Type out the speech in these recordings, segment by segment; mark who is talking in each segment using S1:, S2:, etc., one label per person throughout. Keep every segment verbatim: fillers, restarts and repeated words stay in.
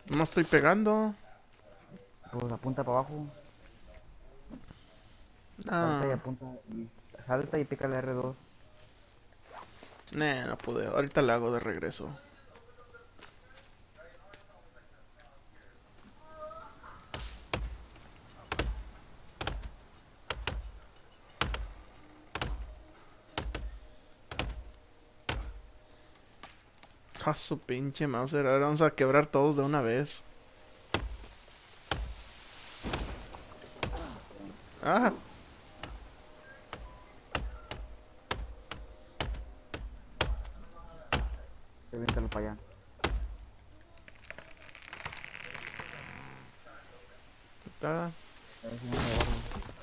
S1: No estoy pegando.
S2: Pues apunta para abajo. Salta y
S1: No,
S2: apunta. Y salta y pica la R dos.
S1: nah, no pude. Ahorita la hago de regreso. A su pinche Mauser. Ahora vamos a quebrar todos de una vez. Ah,
S2: Reviéntalo para allá.
S1: está.
S2: A ver si no se agarra.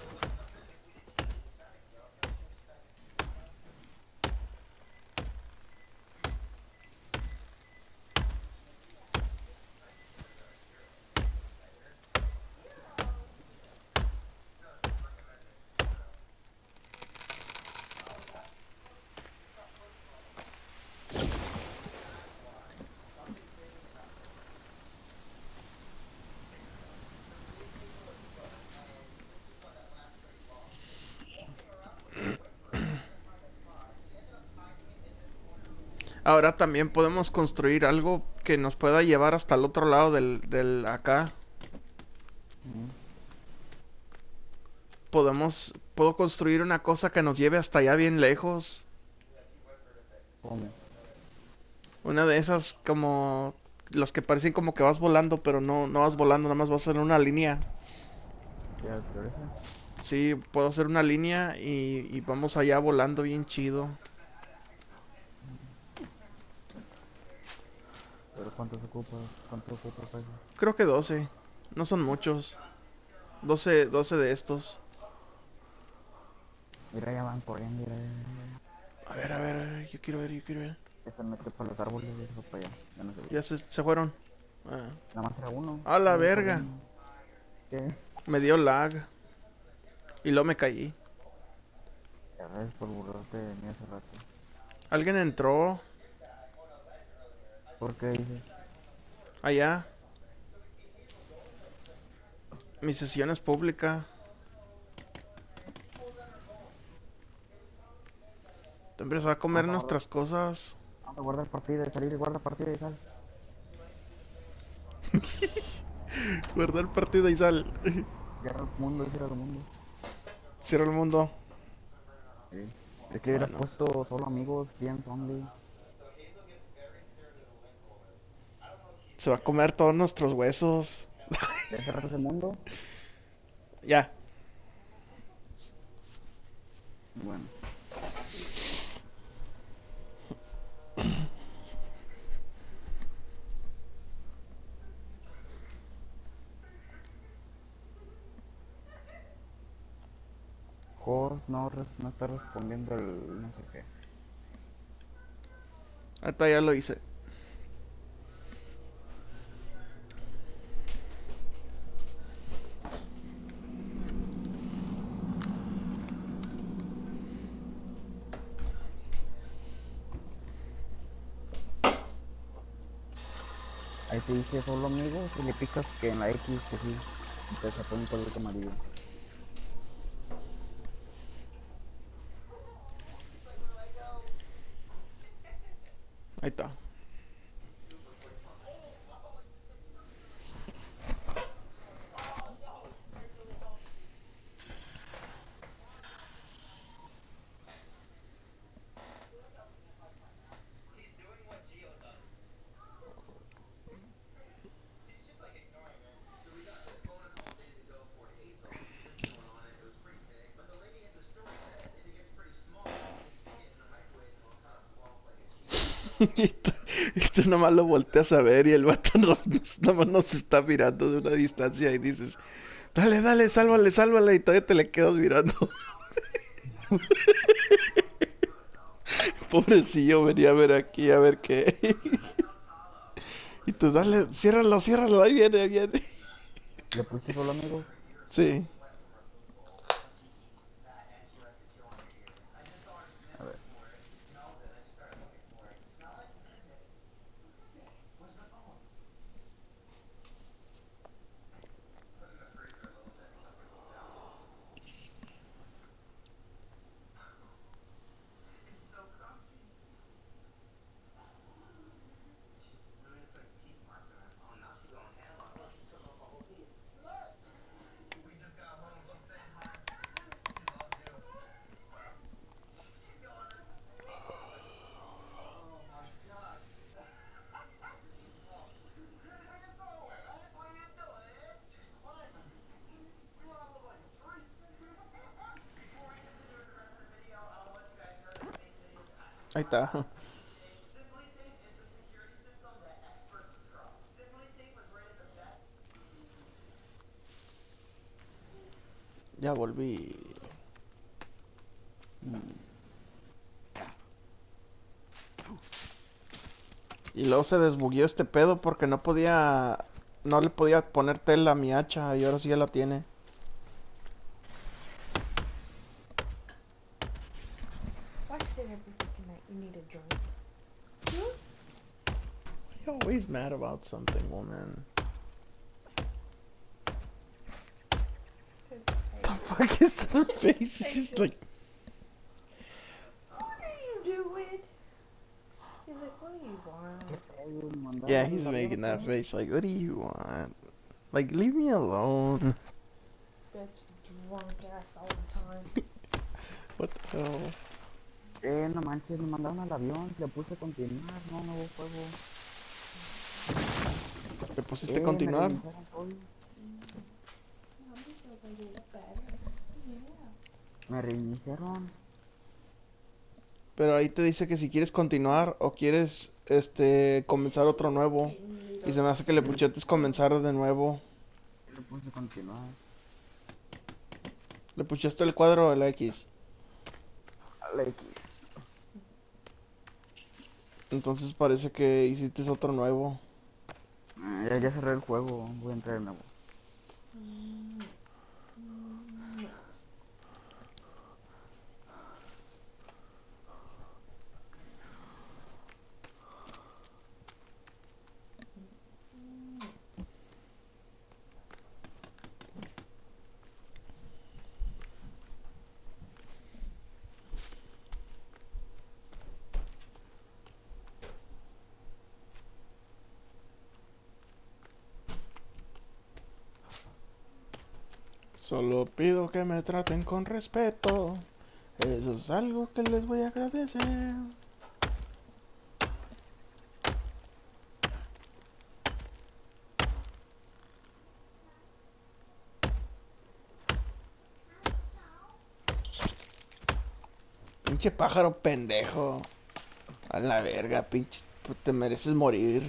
S1: Ahora también podemos construir algo que nos pueda llevar hasta el otro lado del, del acá.
S2: Ujú.
S1: Podemos, puedo construir una cosa que nos lleve hasta allá bien lejos.
S2: ¿Cómo?
S1: Una de esas como las que parecen como que vas volando, pero no, no vas volando, nada más vas en una línea.
S2: ¿Ya regresa?
S1: Sí, puedo hacer una línea y, y vamos allá volando bien chido.
S2: ¿Pero cuántos ocupas? ¿Cuánto ocupas para eso?
S1: Creo que doce. No son muchos. Doce, doce de estos.
S2: Mira, ya van corriendo. Mira, mira, mira.
S1: A ver, a ver, a ver, yo quiero ver, yo quiero ver.
S2: Ya se mete para los árboles y eso para allá. Ya no se ve.
S1: Ya se, se fueron. Ah.
S2: Nada más era uno.
S1: A la
S2: Míralo
S1: verga.
S2: corriendo. ¿Qué?
S1: Me dio lag. Y luego me caí.
S2: Ya ves por burlarte de mí hace rato.
S1: Alguien entró
S2: ¿Por qué dices?
S1: allá. Mi sesión es pública. Siempre se va a comer
S2: Vamos a guardar.
S1: nuestras cosas.
S2: Vamos a guardar partida y salir y guarda partida y sal.
S1: Guardar partida y sal.
S2: Cierra el mundo, cierra el mundo.
S1: Cierra el mundo.
S2: Sí. Es que hubieras
S1: Bueno.
S2: puesto solo amigos, friends only.
S1: Se va a comer todos nuestros huesos.
S2: ¿Ya cerraste ese mundo?
S1: Ya.
S2: Bueno. Host no, res- no está respondiendo el no sé qué.
S1: Ahorita ya lo hice.
S2: Ahí te dice solo amigos y le picas que en la X que sí. Entonces se pone un cuadrito amarillo.
S1: Ahí está. y, tú, y tú nomás lo volteas a ver y el vato no, nomás nos está mirando de una distancia y dices, dale, dale, sálvale, sálvale. Y todavía te le quedas mirando. Pobrecillo, venía a ver aquí, a ver qué. y tú, dale, ciérralo, ciérralo, ahí viene, ahí viene.
S2: ¿Le pusiste solo amigos?
S1: Sí.
S2: A ver.
S1: Ahí está. Ya volví. Y luego se desbugueó este pedo porque no podía... No le podía poner tela a mi hacha y ahora sí ya la tiene.
S3: Why sit every freaking night? You need a drink.
S1: You're always mad about something, woman. The fuck is her face? It's just like...
S3: What are you doing? He's like, what do you want?
S2: ¿Qué pedo? Mandaron
S1: Yeah,
S2: al
S1: he's
S2: avión,
S1: making that
S2: ¿qué?
S1: face like, what do you want? Like, leave me alone.
S3: Bitch, drunk ass all the time.
S1: What the hell?
S2: Eh, no manches, me mandaron al avión, le puse a continuar, no, nuevo juego.
S1: ¿Te pusiste
S2: Eh,
S1: a continuar?
S2: me reiniciaron todo.
S3: Mommy feels like you look better. Yeah.
S2: Me reiniciaron.
S1: Pero ahí te dice que si quieres continuar o quieres, este, comenzar otro nuevo. Y se me hace que le puchetes comenzar de nuevo.
S2: Le puse continuar.
S1: ¿Le puchaste el cuadro o el X?
S2: Al X.
S1: Entonces parece que hiciste otro nuevo.
S2: Ah, ya, ya cerré el juego, voy a entrar de nuevo.
S1: Solo pido que me traten con respeto. Eso es algo que les voy a agradecer. Pinche pájaro pendejo. A la verga, pinche. Te mereces morir.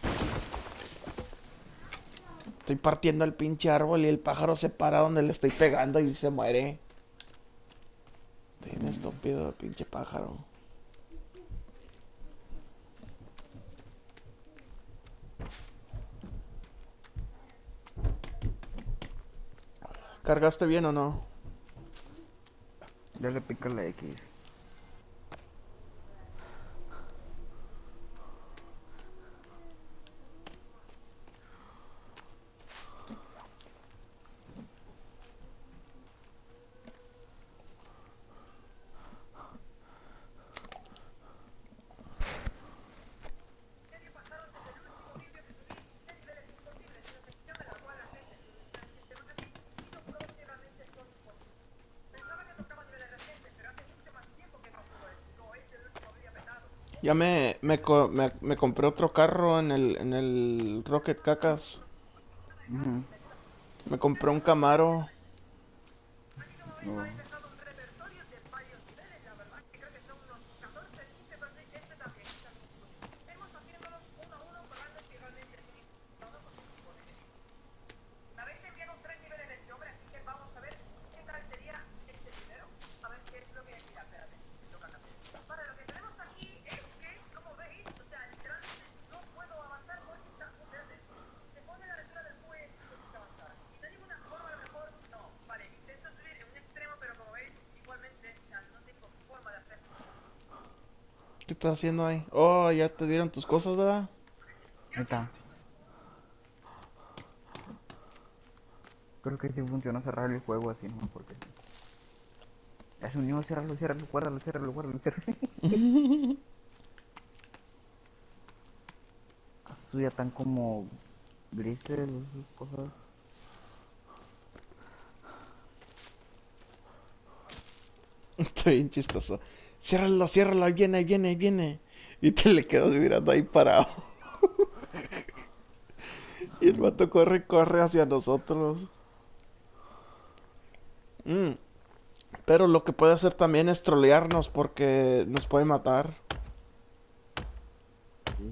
S1: Estoy partiendo el pinche árbol y el pájaro se para donde le estoy pegando y se muere. Bien estúpido el pinche pájaro. ¿Cargaste bien o no?
S2: Ya le pica la X.
S1: Ya me, me, co- me, me compré otro carro en el, en el Rocket Cacas.
S2: Uh
S1: Me compré un Camaro.
S2: -huh.
S1: ¿Qué estás haciendo ahí? Oh, ya te dieron tus cosas, ¿verdad?
S2: Ahí está. Creo que sí funciona cerrar el juego así, ¿no? Porque ya se unió, ciérralo, ciérralo, guárdalo, ciérralo, guárdalo, ciérralo. Azul ya tan como grises esas cosas.
S1: Está bien chistoso. Ciérralo, ciérralo, ahí viene, ahí viene, ahí viene. Y te le quedas mirando ahí parado. Y el vato corre, corre hacia nosotros. Mm, Pero lo que puede hacer también es trolearnos porque nos puede matar.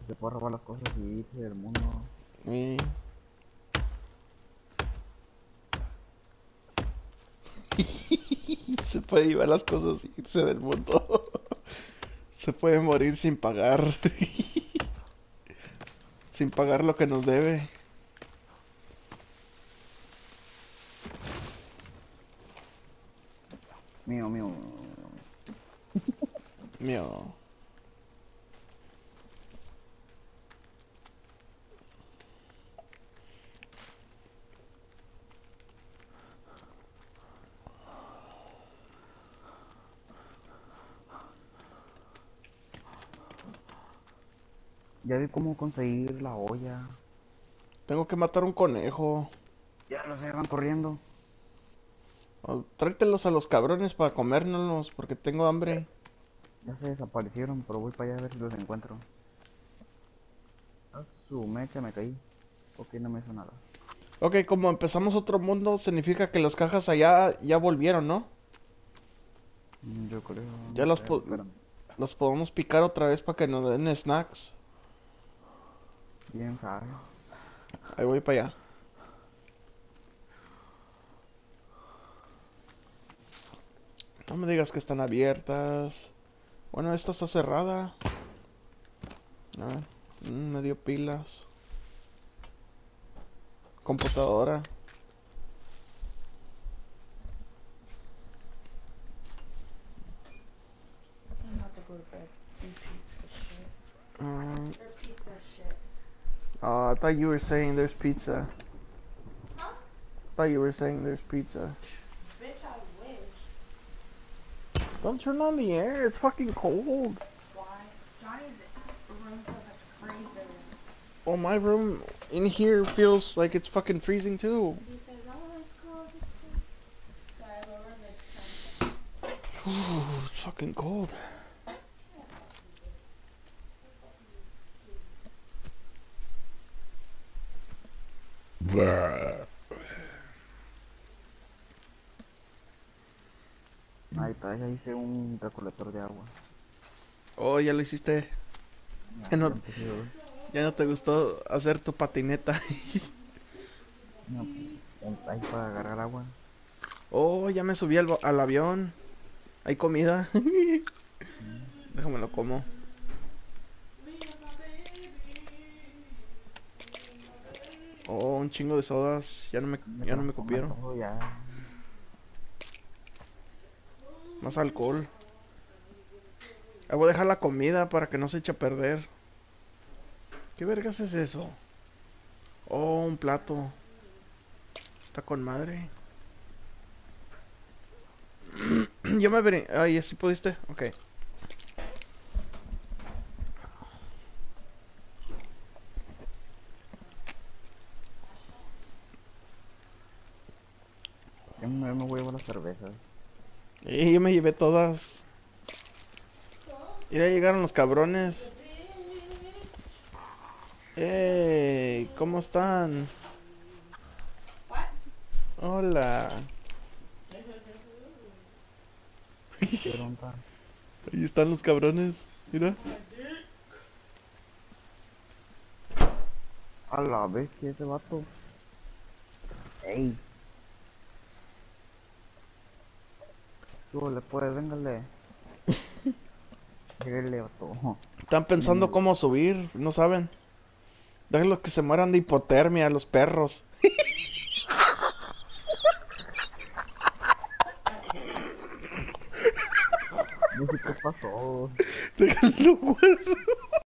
S2: se puede robar las cosas y irse del mundo.
S1: Y... Se puede llevar las cosas y irse del mundo. Se puede morir sin pagar. Sin pagar lo que nos debe.
S2: Mío, mío.
S1: Mío.
S2: Ya vi cómo conseguir la olla.
S1: Tengo que matar un conejo.
S2: Ya los van corriendo.
S1: Oh, tráetelos a los cabrones para comérnoslos porque tengo hambre.
S2: Ya se desaparecieron, pero voy para allá a ver si los encuentro. A su mecha me caí. Ok, no me hizo nada.
S1: Ok, como empezamos otro mundo, significa que las cajas allá ya volvieron, ¿no?
S2: Mm, Yo creo.
S1: Ya
S2: no
S1: los,
S2: sé,
S1: po-
S2: espérame.
S1: los podemos picar otra vez para que nos den snacks.
S2: Bien sabe.
S1: Ahí voy para allá. No me digas que están abiertas. Bueno, esta está cerrada. Ah, mm, me dio pilas. Computadora.
S3: I'm about to go to bed. Eat pizza shit.
S1: Um,
S3: Or pizza shit.
S1: oh, I thought you were saying there's pizza.
S3: Huh?
S1: I thought you were saying there's pizza.
S3: Bitch, I wish.
S1: Don't turn on the air. It's fucking cold.
S3: Why? Johnny's room feels like freezing.
S1: Oh, my room in here feels like it's fucking freezing too.
S3: He says, oh, it's cold, it's cold. So I have a room that's kind
S1: Ooh, it's fucking cold.
S2: Ahí está, ya hice un recolector de agua.
S1: Oh, ya lo hiciste. Ya no,
S2: empecé, ¿eh?
S1: ya no te gustó hacer tu patineta.
S2: No, pues, ahí para agarrar agua.
S1: Oh, ya me subí al, bo- al avión. Hay comida. Déjame lo como. Oh, un chingo de sodas. Ya no me, ya no me
S2: transformé
S1: cupieron.
S2: todo ya.
S1: Más alcohol. Ah, voy a dejar la comida para que no se eche a perder. ¿Qué vergas es eso? Oh, un plato. Está con madre. Yo me veré. Ay, ¿así pudiste? Ok.
S2: Yo me, me voy a llevar las cervezas.
S1: Y yo me llevé todas. Mira, llegaron los cabrones. ¡Ey! ¿Cómo están? Hola.
S2: ¿Qué ronda?
S1: Ahí están los cabrones. Mira.
S2: A la bestia ese vato. Ey. Súbele pues, véngale. Lléguele, vato.
S1: Están pensando cómo subir. No saben. Déjenlos que se mueran de hipotermia los perros.
S2: No sé qué pasó.
S1: Déjenlo muerto.